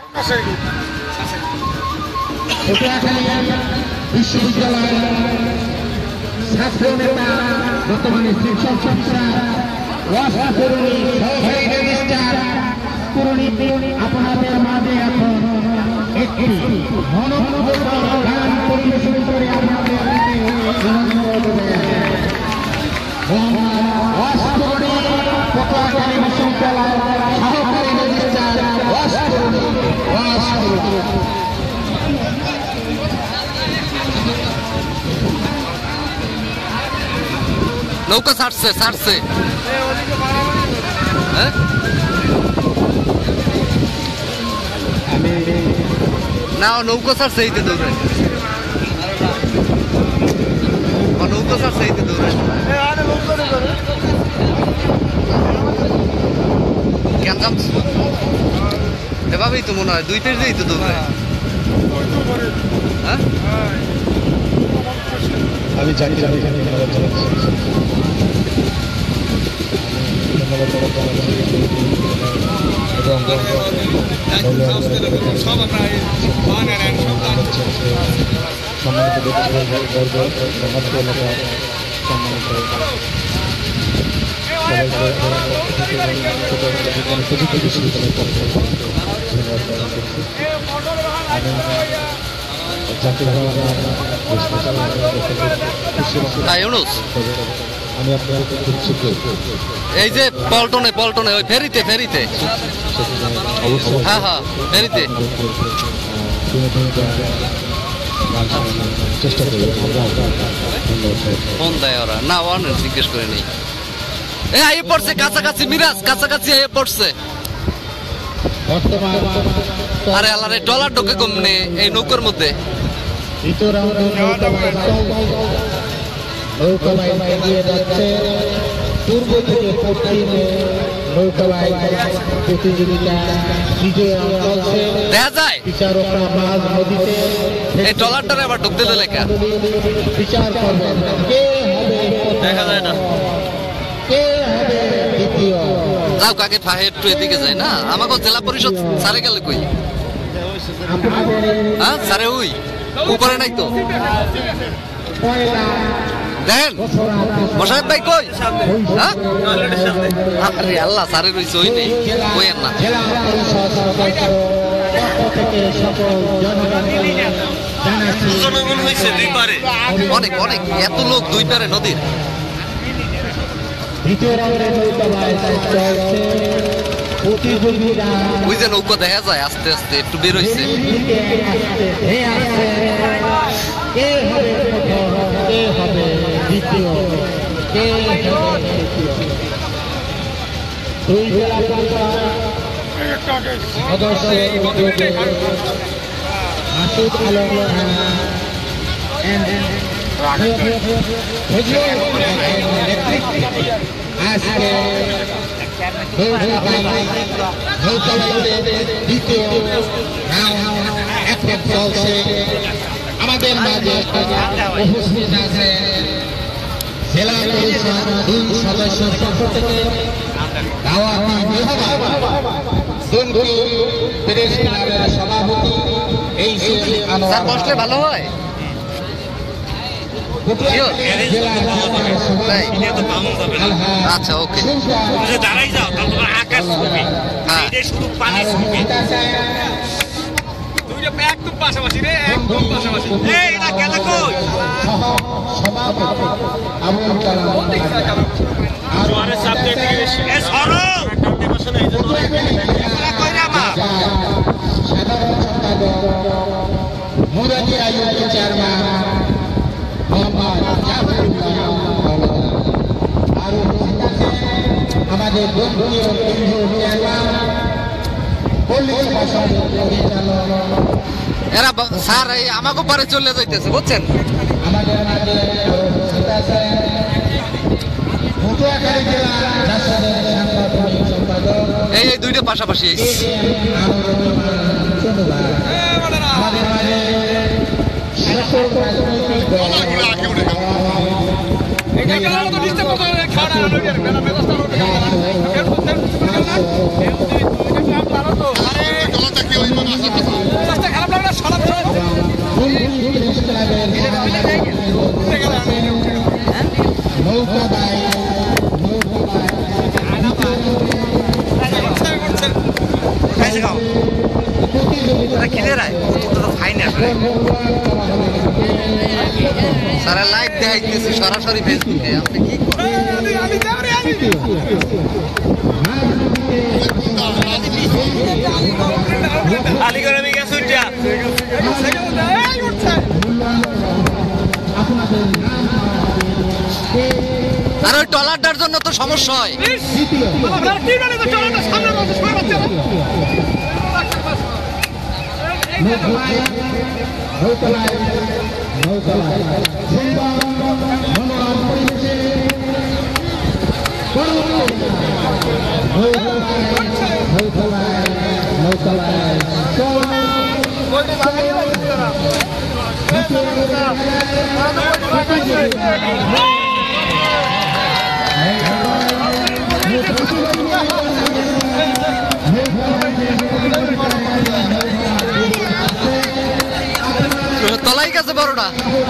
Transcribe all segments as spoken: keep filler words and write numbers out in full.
বিশ্ববিদ্যালয় ছাত্র নেতা বর্তমানে শিক্ষক সংস্থা ওয়াসা তরুণী সহকারী রেজিস্ট্রার তরুণী আপনাদের মাঝে এখন একটি মনোমুগ্ধকর গান পরিবেশন করে আপনাদের ওয়াসা তরুণী পটুয়াখালী বিশ্ববিদ্যালয় সহকারী রেজিস্ট্রার ওয়াসা তরুণী ওয়াসা তরুণী নৌকা ছাড়ছে ছাড়ছে না নৌকা ছাড়ছে এইতে দৌড়ে নৌকা ছাড়ছে এইতে দৌড়ে কেন এভাবেই তো মনে হয় দুই পেজ দিয়েই তো দৌড়ে হ্যাঁ আমি জানি জানি জানি এই যে পল্টনে পল্টনে ওই ফেরিতে ফেরিতে হ্যাঁ হ্যাঁ ফেরিতে ফোন দেয় ওরা না ওয়ান জিজ্ঞেস করে নেই এই আইয়ে পড়ছে কাছাকাছি মিরাজ কাছাকাছি আইয়ে পড়ছে আরে আল্লাহ রে ডলার ঢোকে কমনে এই নৌকার মধ্যে পূর্ব থেকে পশ্চিমে নৌকাবাই প্রতিযোগিতা দেখা যায় বিচারকরা মাঝ নদীতে এই ডলারটারে আবার ঢুকতে দিলে লেখা বিচার করবেন কে হবে দেখা যায় না কে হবে দ্বিতীয় যাও কাকে ফাহে একটু এদিকে যায় না আমাকে জেলা পরিষদ সারে গেলে কই হ্যাঁ সারে ওই উপরে নাই তো দেখেন মোশারফ ভাই কই হ্যাঁ আরে আল্লাহ সারে রইছে ওই নেই কইেন না অনেক অনেক এত লোক দুই পারে নদীর ওই যে নৌকা দেখা যায় আস্তে আস্তে একটু বের হইছে মাসুদ আলম আজকে দ্বিতীয় এখন চলছে আমাদের মাঝে উপস্থিত আছে জেলা পরিষদ দুই সদস্যের পক্ষ থেকে প্রেস ক্লাবের সভাপতি এই বসলে ভালো হয় আচ্ছা ওকে দাঁড়াই যাও তোমার আকাশ ছবি শুধু পানি ছবি একদম পাশাপাশি রে একদম পাশাপাশি এই না কেন কই সভাপতি আবুল কালাম জোয়ারের চাপ দিয়ে এ সরো বসে না এই জন্য কই রে মা সাধারণ সম্পাদক মুরাদি আইয়ুব চেয়ারম্যান আমাদের বন্ধুীয় কেন্দ্রীয় চেয়ারম্যান এরা স্যার এই আমাকে পরে চলে যাইতেছে বুঝছেন আমাদের মাঝে এই এই দুইটা পাশাপাশি আমাদের মাঝে সকল রাজনৈতিক দল কি খাও খিদে রায় তো খাই না সারা লাইভ দেখাইতেছি সরাসরি ফেসবুকে আপনি কি আলিগড় আমি গেছি উঠা আর ওই টলারটার জন্য তো সমস্যা হয় তলাই গেছে বড়টা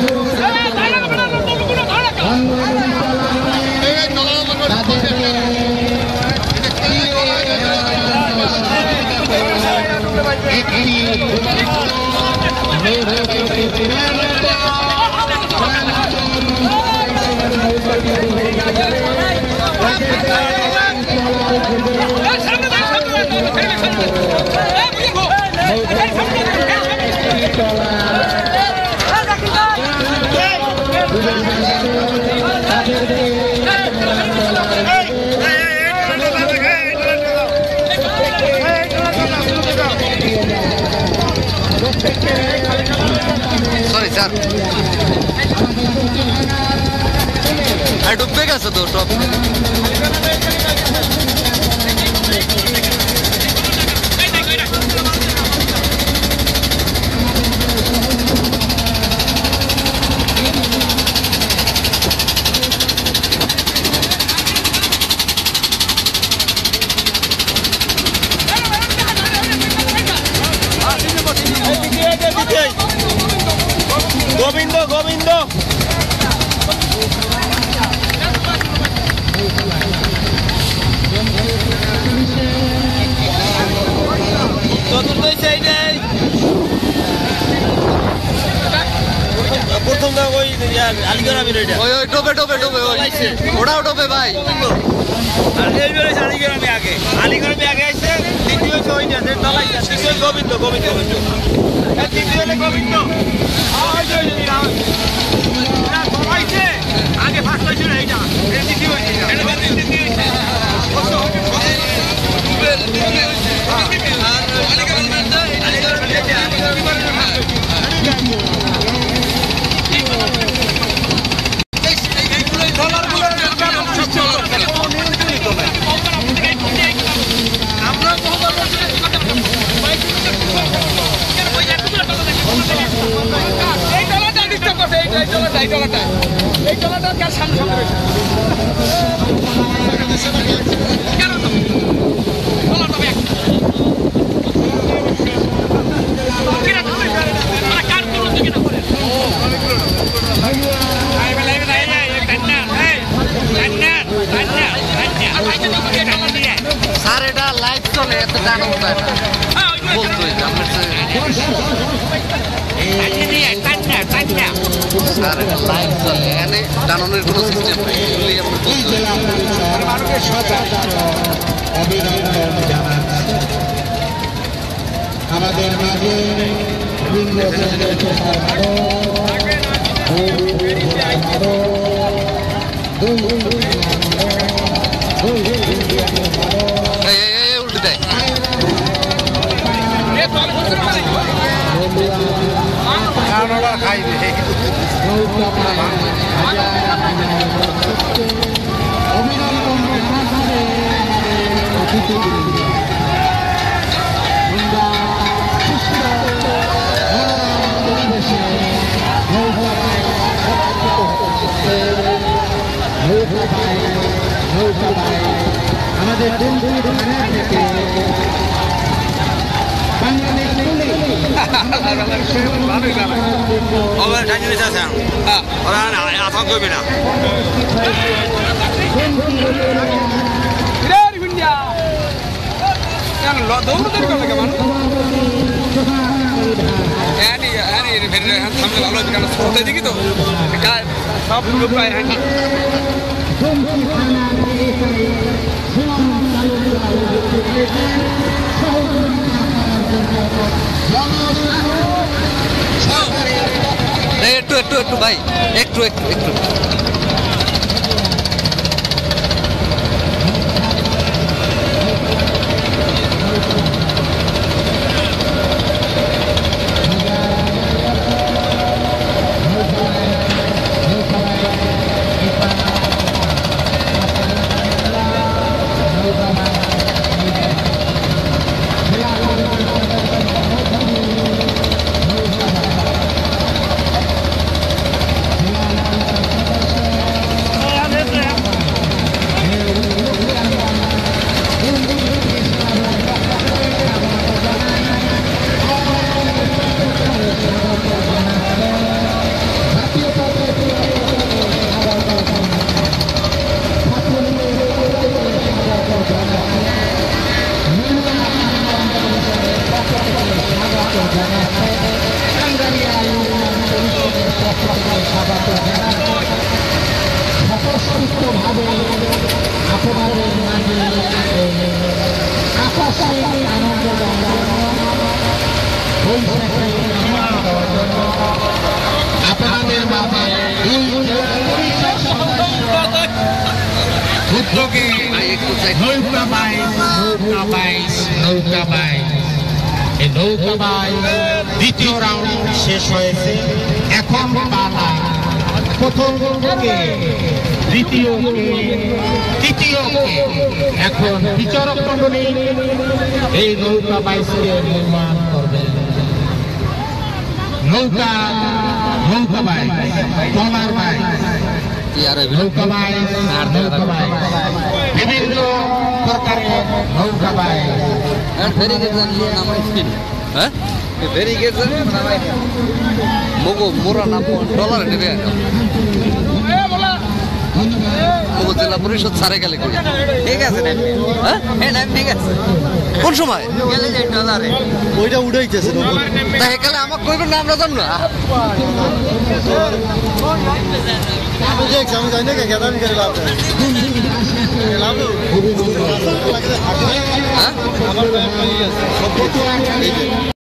সরি স্যার আর ডুববে গেছে তো সব গোবিন্দ গোবিন্দ চতুর্থ সাইডে প্রথম ওই আলিগড় আমি ওই ওই টোপে টোপে টোপে ওই ওটাও টোপে ভাই আলিগড় আমি আগে আলিগড় আমি আগে আসছে দ্বিতীয় ওই না তলাই তৃতীয় গোবিন্দ গোবিন্দ গোবিন্দ তৃতীয় গোবিন্দ আগে ফার্স্ট হয়েছিল এইটা দ্বিতীয় এই টলাটা কার সামনে সামনে কেন তো বলো তবে কিরা তো মানে কার করো তো কিনা করে আই বেলাই বেলাই এই কান্না এই কান্না কান্না কান্না আইতে তো কে কান্না দিয়ে স্যার এটা লাইভ চলে এত জানো না বলতো আমরা কান্না কান্না স্যার এটা লাইভ চলে এখানে জানানোর কোনো সিস্টেম নেই এগুলি আপনি বলতে অভিনন্দন জানাচ্ছি আমাদের মাঝে উল্টে দেয় খাইবে আমাদের ওভার টাইম আছে হ্যাঁ ওরা আতঙ্ক করবে না দৌড়দৌড়ি করলে কেমন হ্যাঁ হ্যাঁ সামনে ভালো হয়েছে কারণ স্রোতের দিকে তো সব লোক পায় হ্যাঁ একটু একটু একটু ভাই একটু একটু একটু স্বতঃস্ফূর্তভাবে আপনাদের মাঝে আকস্মিক আনন্দ আপনাদের মাঝে উদ্যোগে নৌকা বাইচ নৌকা বাইচ নৌকা বাইচ এই নৌকা বাইচ দ্বিতীয় রাউন্ড শেষ হয়েছে এখন পালা প্রথম কে দ্বিতীয় কে তৃতীয় কে এখন বিচারক মণ্ডলী এই নৌকা বাইচকে নির্মাণ করবে নৌকা নৌকা বাইচ ট্রলার বাইচ নৌকা বাইচ আর নৌকা বাইচ বিভিন্ন প্রকারের নৌকা বাইচ হ্যাঁ ব্যারিকেড মগো মোরা নাম ডলার নেবে মগো জেলা পরিষদ সারে গেলে ঠিক আছে হ্যাঁ ঠিক আছে কোন সময় ওইটা উড়াইতেছে তাই গেলে আমাকে কইবেন না আমরা জান না আমি জানি না কেদার করে লাভ লাভ হ্যাঁ